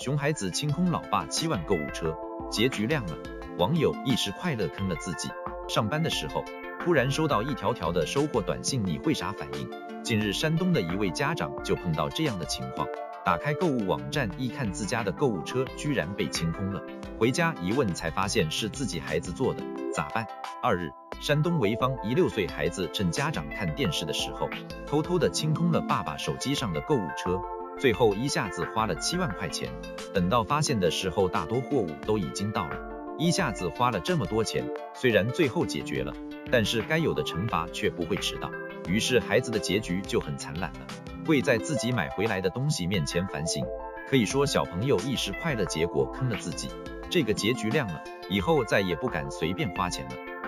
熊孩子清空老爸7万购物车，结局亮了，网友一时快乐坑了自己。上班的时候，突然收到一条条的收获短信，你会啥反应？近日，山东的一位家长就碰到这样的情况，打开购物网站一看，自家的购物车居然被清空了，回家一问才发现是自己孩子做的，咋办？2日，山东潍坊一6岁孩子趁家长看电视的时候，偷偷的清空了爸爸手机上的购物车，最后一下子花了7万块钱。等到发现的时候，大多货物都已经到了。一下子花了这么多钱，虽然最后解决了，但是该有的惩罚却不会迟到。于是孩子的结局就很惨惨了，会在自己买回来的东西面前反省。可以说小朋友一时快乐，结果坑了自己。这个结局亮了，以后再也不敢随便花钱了。